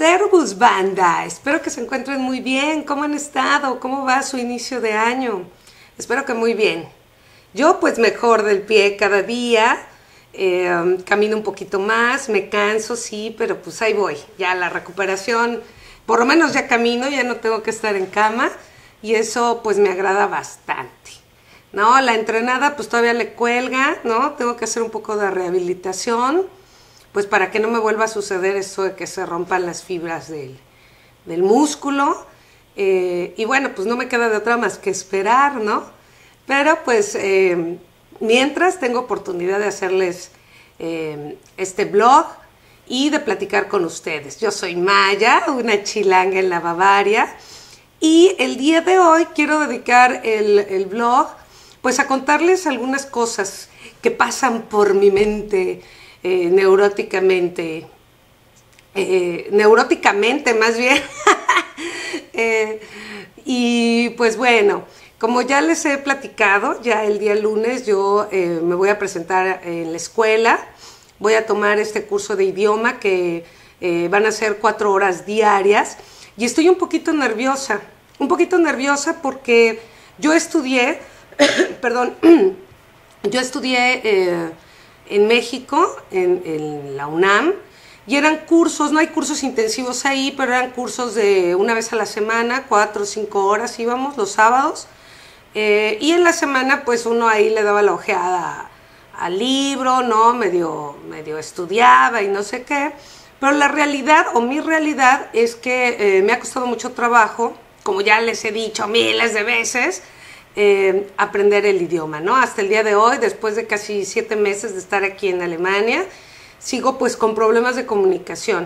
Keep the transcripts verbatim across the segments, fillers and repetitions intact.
Servus, banda. Espero que se encuentren muy bien. ¿Cómo han estado? ¿Cómo va su inicio de año? Espero que muy bien. Yo pues mejor del pie cada día. Eh, camino un poquito más, me canso, sí, pero pues ahí voy. Ya la recuperación, por lo menos ya camino, ya no tengo que estar en cama y eso pues me agrada bastante. No, la entrenada pues todavía le cuelga, ¿no? Tengo que hacer un poco de rehabilitación, pues para que no me vuelva a suceder eso de que se rompan las fibras del, del músculo. Eh, y bueno, pues no me queda de otra más que esperar, ¿no? Pero pues eh, mientras tengo oportunidad de hacerles eh, este blog y de platicar con ustedes. Yo soy Maya, una chilanga en la Bavaria, y el día de hoy quiero dedicar el, el blog pues a contarles algunas cosas que pasan por mi mente eh, neuróticamente, eh, neuróticamente más bien. eh, y pues bueno, como ya les he platicado, ya el día lunes yo eh, me voy a presentar en la escuela, voy a tomar este curso de idioma que eh, van a ser cuatro horas diarias y estoy un poquito nerviosa, un poquito nerviosa porque yo estudié, perdón, yo estudié eh, en México, en, en la UNAM, y eran cursos, no hay cursos intensivos ahí, pero eran cursos de una vez a la semana, cuatro o cinco horas íbamos los sábados. Eh, y en la semana pues uno ahí le daba la ojeada al libro, ¿no? Medio, medio estudiaba y no sé qué. Pero la realidad o mi realidad es que eh, me ha costado mucho trabajo, como ya les he dicho miles de veces, eh, aprender el idioma, ¿no? Hasta el día de hoy, después de casi siete meses de estar aquí en Alemania, sigo pues con problemas de comunicación.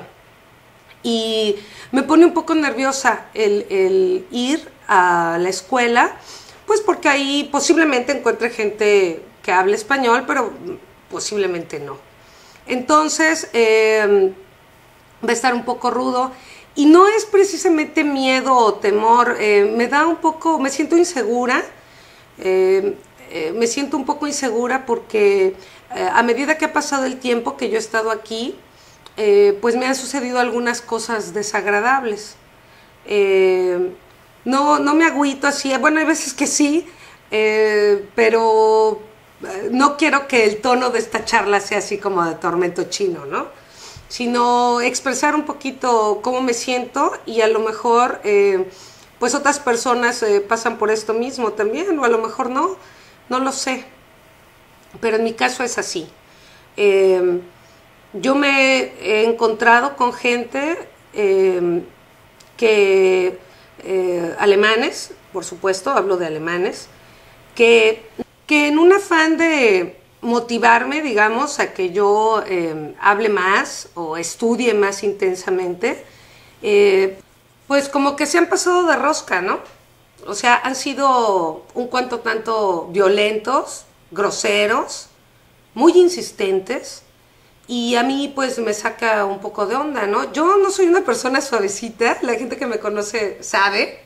Y me pone un poco nerviosa el, el ir a la escuela, pues porque ahí posiblemente encuentre gente que hable español, pero posiblemente no. Entonces, eh, va a estar un poco rudo. Y no es precisamente miedo o temor, eh, me da un poco, me siento insegura. Eh, eh, me siento un poco insegura porque eh, a medida que ha pasado el tiempo que yo he estado aquí, eh, pues me han sucedido algunas cosas desagradables. Eh, No, no me agüito así, bueno, hay veces que sí, eh, pero no quiero que el tono de esta charla sea así como de tormento chino, ¿no? Sino expresar un poquito cómo me siento y a lo mejor, eh, pues otras personas eh, pasan por esto mismo también, o a lo mejor no, no lo sé, pero en mi caso es así. Eh, yo me he encontrado con gente eh, que... Eh, alemanes, por supuesto, hablo de alemanes, que, que en un afán de motivarme, digamos, a que yo eh, hable más o estudie más intensamente, eh, pues como que se han pasado de rosca, ¿no? O sea, han sido un cuanto tanto violentos, groseros, muy insistentes, y a mí pues me saca un poco de onda, ¿no? Yo no soy una persona suavecita, la gente que me conoce sabe,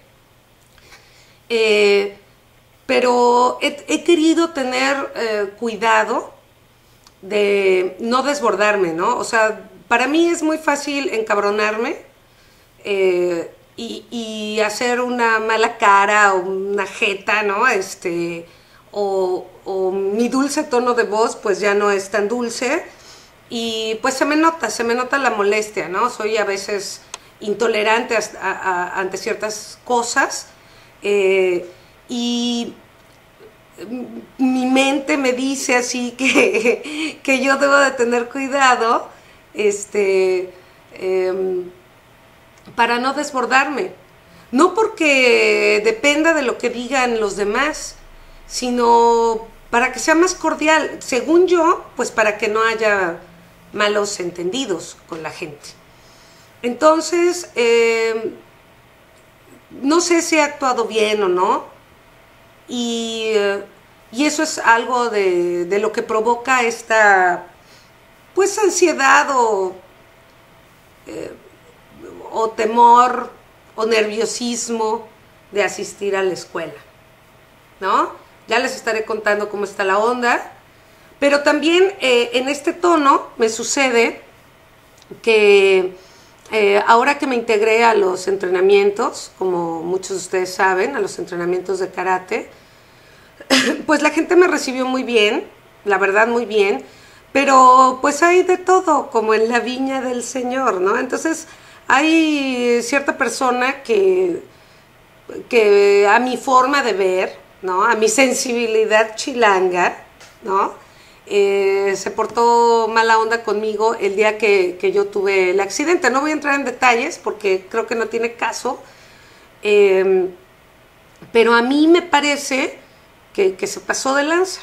eh, pero he, he querido tener eh, cuidado de no desbordarme, ¿no? O sea, para mí es muy fácil encabronarme eh, y, y hacer una mala cara o una jeta, ¿no? Este, o, o mi dulce tono de voz pues ya no es tan dulce. Y pues se me nota, se me nota la molestia, ¿no? Soy a veces intolerante a, a, a, ante ciertas cosas eh, y mi mente me dice así que, que yo debo de tener cuidado este, eh, para no desbordarme. No porque dependa de lo que digan los demás, sino para que sea más cordial, según yo, pues para que no haya malos entendidos con la gente. Entonces, eh, no sé si he actuado bien o no, y, eh, y eso es algo de, de lo que provoca esta, pues, ansiedad o, eh, o temor o nerviosismo de asistir a la escuela, ¿no? Ya les estaré contando cómo está la onda. Pero también eh, en este tono me sucede que Eh, ahora que me integré a los entrenamientos, como muchos de ustedes saben, a los entrenamientos de karate, pues la gente me recibió muy bien, la verdad muy bien, pero pues hay de todo, como en la viña del Señor, ¿no? Entonces hay cierta persona que, que a mi forma de ver, ¿no? A mi sensibilidad chilanga, ¿no? Eh, se portó mala onda conmigo el día que, que yo tuve el accidente. No voy a entrar en detalles porque creo que no tiene caso, eh, pero a mí me parece que, que se pasó de lanza.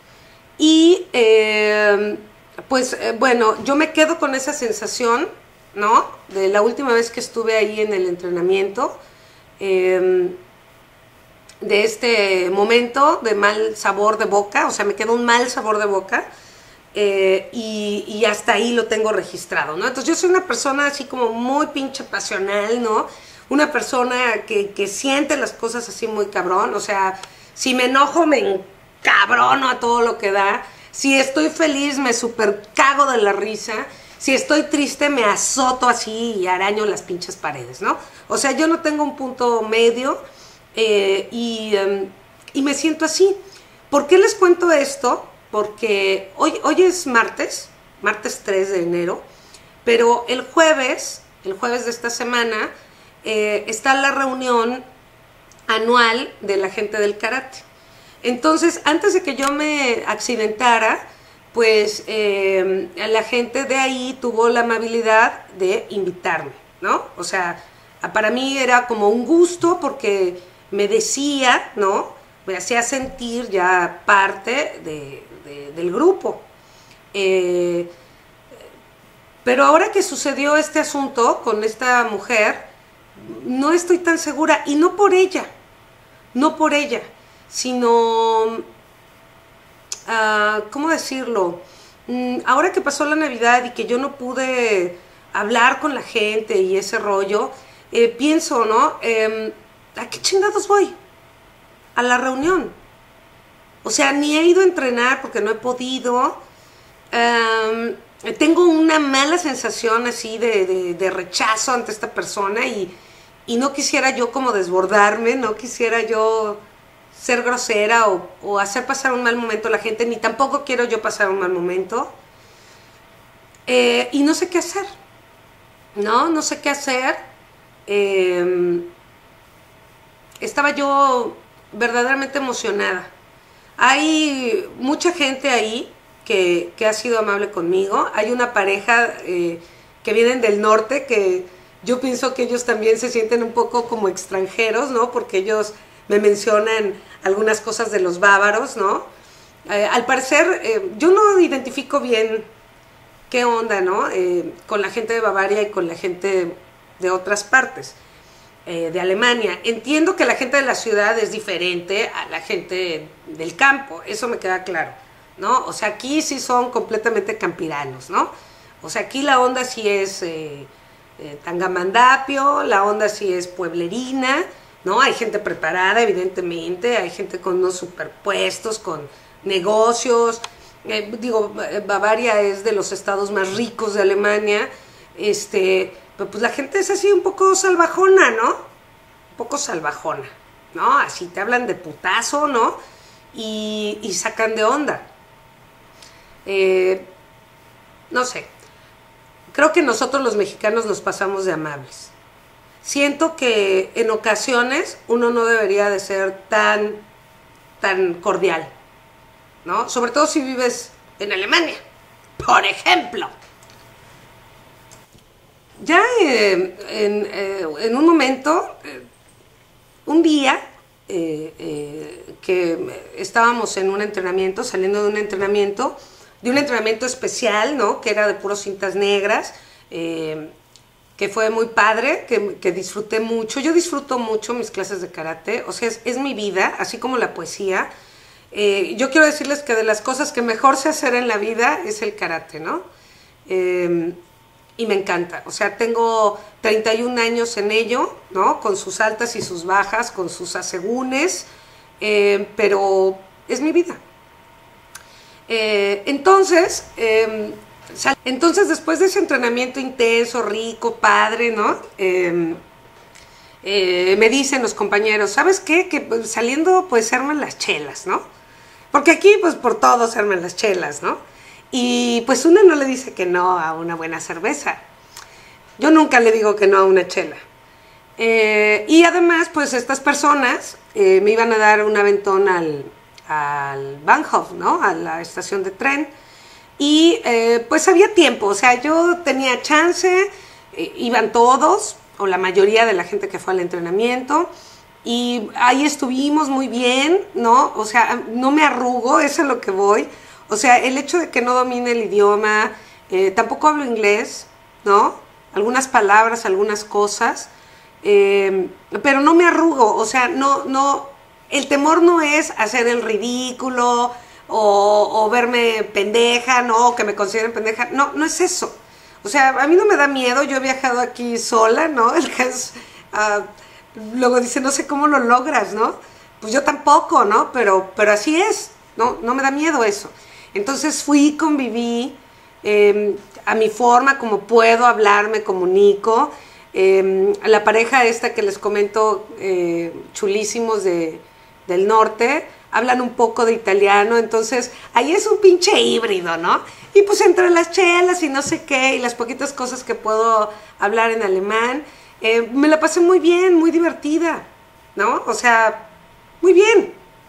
Y eh, pues eh, bueno, yo me quedo con esa sensación, ¿no? De la última vez que estuve ahí en el entrenamiento, eh, de este momento de mal sabor de boca, o sea, me quedó un mal sabor de boca, eh, y, y hasta ahí lo tengo registrado, ¿no? Entonces yo soy una persona así como muy pinche pasional, ¿no? Una persona que, que siente las cosas así muy cabrón, o sea, si me enojo me encabrono a todo lo que da, si estoy feliz me super cago de la risa, si estoy triste me azoto así y araño las pinches paredes, ¿no? O sea, yo no tengo un punto medio. Eh, y, um, y me siento así. ¿Por qué les cuento esto? Porque hoy, hoy es martes, martes tres de enero, pero el jueves, el jueves de esta semana, eh, está la reunión anual de la gente del karate. Entonces, antes de que yo me accidentara, pues eh, la gente de ahí tuvo la amabilidad de invitarme, ¿no? O sea, para mí era como un gusto porque me decía, ¿no? Me hacía sentir ya parte de, de, del grupo. Eh, pero ahora que sucedió este asunto con esta mujer, no estoy tan segura, y no por ella, no por ella, sino, uh, ¿cómo decirlo? Mm, ahora que pasó la Navidad y que yo no pude hablar con la gente y ese rollo, eh, pienso, ¿no? Eh, ¿A qué chingados voy? A la reunión. O sea, ni he ido a entrenar porque no he podido. Um, tengo una mala sensación así de, de, de rechazo ante esta persona y, y no quisiera yo como desbordarme, no quisiera yo ser grosera o, o hacer pasar un mal momento a la gente, ni tampoco quiero yo pasar un mal momento. Eh, y no sé qué hacer. No, no sé qué hacer. Eh, estaba yo verdaderamente emocionada. Hay mucha gente ahí que, que ha sido amable conmigo. Hay una pareja eh, que vienen del norte que yo pienso que ellos también se sienten un poco como extranjeros, ¿no? Porque ellos me mencionan algunas cosas de los bávaros, ¿no? Eh, al parecer, eh, yo no identifico bien qué onda, ¿no? Eh, con la gente de Bavaria y con la gente de otras partes. Eh, de Alemania. Entiendo que la gente de la ciudad es diferente a la gente del campo, eso me queda claro, ¿no? O sea, aquí sí son completamente campiranos, ¿no? O sea, aquí la onda sí es eh, eh, tangamandapio, la onda sí es pueblerina, ¿no? Hay gente preparada, evidentemente, hay gente con unos superpuestos, con negocios. Eh, digo, Bavaria es de los estados más ricos de Alemania, este... Pero pues la gente es así un poco salvajona, ¿no? Un poco salvajona, ¿no? Así te hablan de putazo, ¿no? Y, y sacan de onda. Eh, no sé. Creo que nosotros los mexicanos nos pasamos de amables. Siento que en ocasiones uno no debería de ser tan, tan cordial, ¿no? Sobre todo si vives en Alemania, por ejemplo. Ya eh, en, eh, en un momento, eh, un día eh, eh, que estábamos en un entrenamiento, saliendo de un entrenamiento, de un entrenamiento especial, ¿no? Que era de puros cintas negras, eh, que fue muy padre, que, que disfruté mucho. Yo disfruto mucho mis clases de karate, o sea, es, es mi vida, así como la poesía. Eh, yo quiero decirles que de las cosas que mejor sé hacer en la vida es el karate, ¿no? Eh, Y me encanta, o sea, tengo treinta y un años en ello, ¿no? Con sus altas y sus bajas, con sus asegúnes, eh, pero es mi vida. Eh, entonces, eh, Entonces, después de ese entrenamiento intenso, rico, padre, ¿no? Eh, eh, me dicen los compañeros, ¿sabes qué? Que pues, saliendo, pues, se arman las chelas, ¿no? Porque aquí, pues, por todo se arman las chelas, ¿no? Y, pues, uno no le dice que no a una buena cerveza. Yo nunca le digo que no a una chela. Eh, y además, pues, estas personas eh, me iban a dar un aventón al, al Bahnhof, ¿no? A la estación de tren. Y eh, pues había tiempo, o sea, yo tenía chance, eh, iban todos, o la mayoría de la gente que fue al entrenamiento, y ahí estuvimos muy bien, ¿no? O sea, no me arrugo, eso es lo que voy. O sea, el hecho de que no domine el idioma, eh, tampoco hablo inglés, ¿no? Algunas palabras, algunas cosas, eh, pero no me arrugo, o sea, no, no, el temor no es hacer el ridículo, O, o verme pendeja, no, o que me consideren pendeja, no, no es eso. O sea, a mí no me da miedo, yo he viajado aquí sola, ¿no? El caso, uh, luego dice, no sé cómo lo logras, ¿no? Pues yo tampoco, ¿no? Pero, pero así es, ¿no? No me da miedo eso. Entonces fui, conviví, eh, a mi forma, como puedo hablar, me comunico. Eh, la pareja esta que les comento, eh, chulísimos de, del norte, hablan un poco de italiano, entonces ahí es un pinche híbrido, ¿no? Y pues entre las chelas y no sé qué, y las poquitas cosas que puedo hablar en alemán, eh, me la pasé muy bien, muy divertida, ¿no? O sea, muy bien.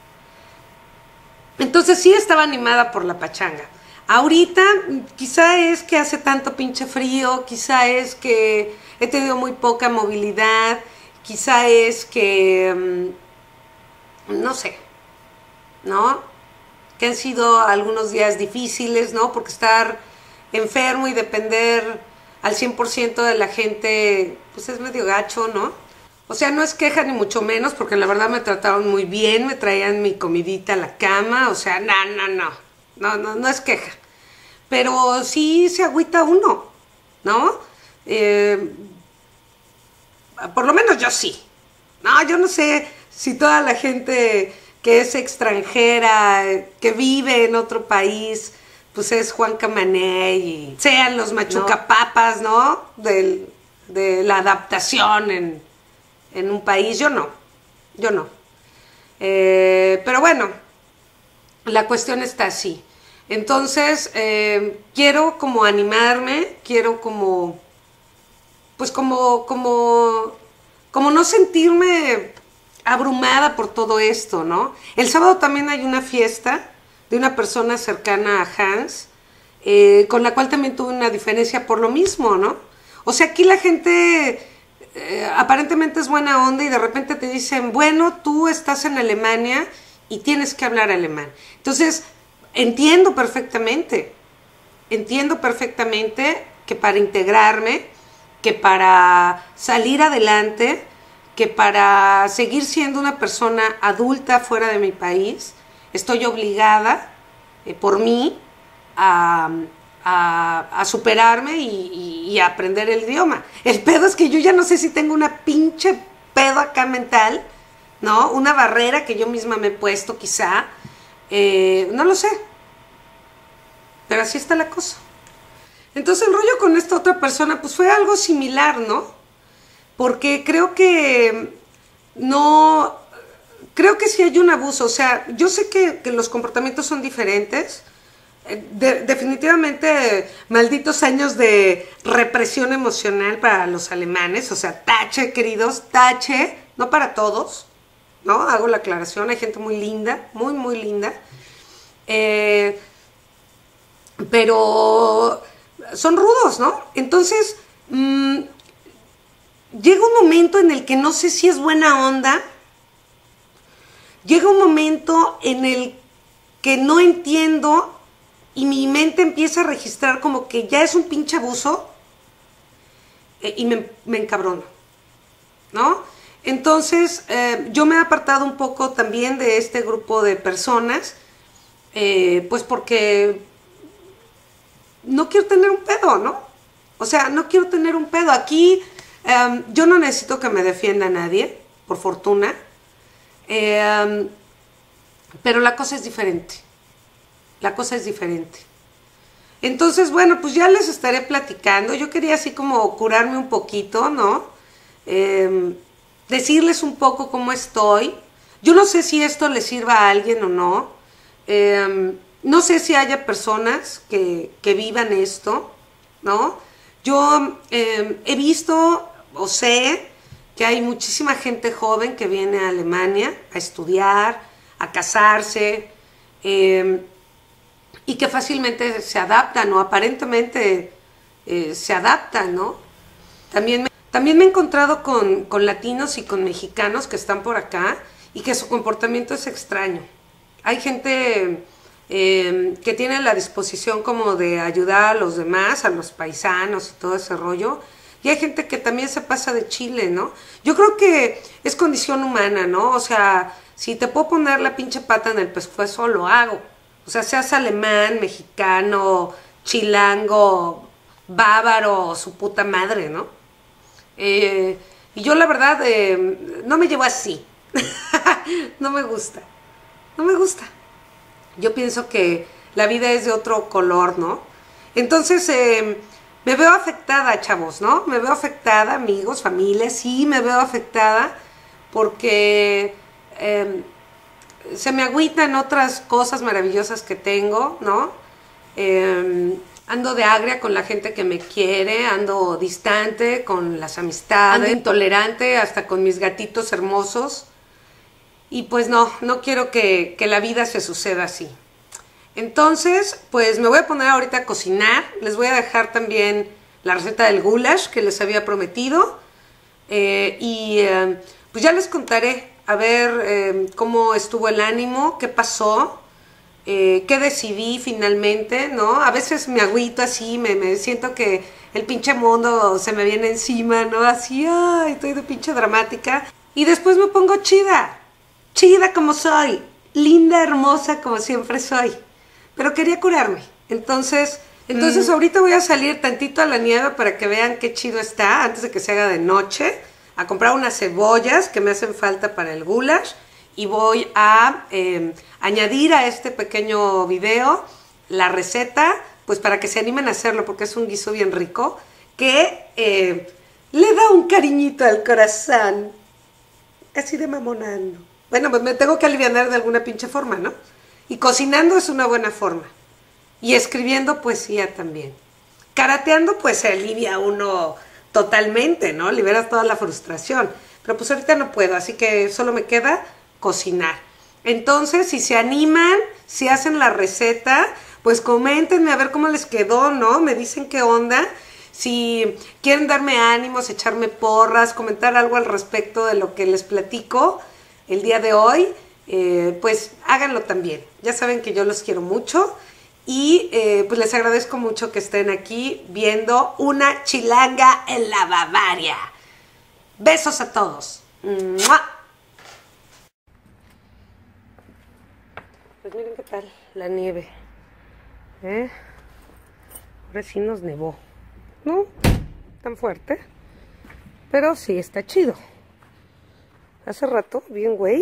Entonces sí estaba animada por la pachanga. Ahorita quizá es que hace tanto pinche frío, quizá es que he tenido muy poca movilidad, quizá es que, um, no sé, ¿no? Que han sido algunos días difíciles, ¿no? Porque estar enfermo y depender al cien por ciento de la gente, pues es medio gacho, ¿no? O sea, no es queja ni mucho menos, porque la verdad me trataron muy bien, me traían mi comidita a la cama, o sea, no, no, no, no, no, no es queja. Pero sí se agüita uno, ¿no? Eh, por lo menos yo sí. No, yo no sé si toda la gente que es extranjera, que vive en otro país, pues es Juan Camané y sean los machucapapas, ¿no? Del, de la adaptación en, en un país. Yo no, yo no. Eh, pero bueno, la cuestión está así. Entonces, eh, quiero como animarme, quiero como, pues como, como, como no sentirme abrumada por todo esto, ¿no? El sábado también hay una fiesta de una persona cercana a Hans, eh, con la cual también tuve una diferencia por lo mismo, ¿no? O sea, aquí la gente eh, aparentemente es buena onda y de repente te dicen, bueno, tú estás en Alemania y tienes que hablar alemán. Entonces, entiendo perfectamente, entiendo perfectamente que para integrarme, que para salir adelante, que para seguir siendo una persona adulta fuera de mi país, estoy obligada eh, por mí a, a, a superarme y, y, y a aprender el idioma. El pedo es que yo ya no sé si tengo una pinche pedo acá mental, ¿no? Una barrera que yo misma me he puesto quizá, eh, no lo sé, pero así está la cosa. Entonces el rollo con esta otra persona pues fue algo similar, ¿no? Porque creo que no, creo que sí hay un abuso, o sea, yo sé que, que los comportamientos son diferentes, de, definitivamente malditos años de represión emocional para los alemanes, o sea, tache, queridos, tache, no para todos, ¿no? Hago la aclaración, hay gente muy linda, muy, muy linda, eh, pero son rudos, ¿no? Entonces, mmm, llega un momento en el que no sé si es buena onda, llega un momento en el que no entiendo y mi mente empieza a registrar como que ya es un pinche abuso eh, y me, me encabrono, ¿no? Entonces, eh, yo me he apartado un poco también de este grupo de personas, eh, pues porque no quiero tener un pedo, ¿no? O sea, no quiero tener un pedo. Aquí um, yo no necesito que me defienda nadie, por fortuna, eh, um, pero la cosa es diferente. La cosa es diferente. Entonces, bueno, pues ya les estaré platicando. Yo quería así como curarme un poquito, ¿no? Eh, decirles un poco cómo estoy. Yo no sé si esto le sirva a alguien o no. Eh, no sé si haya personas que, que vivan esto, ¿no? Yo eh, he visto o sé que hay muchísima gente joven que viene a Alemania a estudiar, a casarse, eh, y que fácilmente se adaptan o aparentemente eh, se adaptan, ¿no? También me, también me he encontrado con, con latinos y con mexicanos que están por acá y que su comportamiento es extraño. Hay gente eh, que tiene la disposición como de ayudar a los demás, a los paisanos y todo ese rollo, y hay gente que también se pasa de chile, ¿no? Yo creo que es condición humana, ¿no? O sea, si te puedo poner la pinche pata en el pescuezo, lo hago. O sea, seas alemán, mexicano, chilango, bávaro, su puta madre, ¿no? Eh, y yo la verdad eh, no me llevo así. No me gusta. No me gusta. Yo pienso que la vida es de otro color, ¿no? Entonces, eh, me veo afectada, chavos, ¿no? Me veo afectada, amigos, familia, sí me veo afectada porque eh, se me agüitan otras cosas maravillosas que tengo, ¿no? Eh, ando de agria con la gente que me quiere, ando distante con las amistades, ando intolerante hasta con mis gatitos hermosos. Y pues no, no quiero que, que la vida se suceda así. Entonces, pues me voy a poner ahorita a cocinar. Les voy a dejar también la receta del goulash que les había prometido. Eh, y eh, pues ya les contaré a ver eh, cómo estuvo el ánimo, qué pasó, eh, qué decidí finalmente, ¿no? A veces me agüito así, me, me siento que el pinche mundo se me viene encima, ¿no? Así, ay, estoy de pinche dramática. Y después me pongo chida, chida como soy, linda, hermosa como siempre soy. Pero quería curarme. Entonces, entonces mm. ahorita voy a salir tantito a la nieve para que vean qué chido está antes de que se haga de noche. A comprar unas cebollas que me hacen falta para el goulash. Y voy a eh, añadir a este pequeño video la receta, pues para que se animen a hacerlo, porque es un guiso bien rico, que eh, le da un cariñito al corazón. Así de mamonando. Bueno, pues me tengo que alivianar de alguna pinche forma, ¿no? Y cocinando es una buena forma. Y escribiendo poesía también. Karateando pues se alivia uno totalmente, ¿no? Libera toda la frustración. Pero pues ahorita no puedo, así que solo me queda cocinar. Entonces, si se animan, si hacen la receta, pues coméntenme a ver cómo les quedó, ¿no? Me dicen qué onda. Si quieren darme ánimos, echarme porras, comentar algo al respecto de lo que les platico el día de hoy, eh, pues háganlo también. Ya saben que yo los quiero mucho y eh, pues les agradezco mucho que estén aquí viendo una chilanga en la Bavaria. Besos a todos. ¡Mua! Pues miren qué tal la nieve. ¿Eh? Ahora sí nos nevó. No tan fuerte, pero sí está chido. Hace rato, bien güey,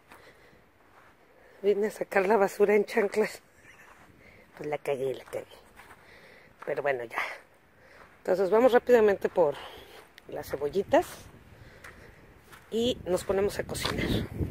vine a sacar la basura en chanclas. Pues la cagué, la cagué. Pero bueno, ya. Entonces vamos rápidamente por las cebollitas y nos ponemos a cocinar.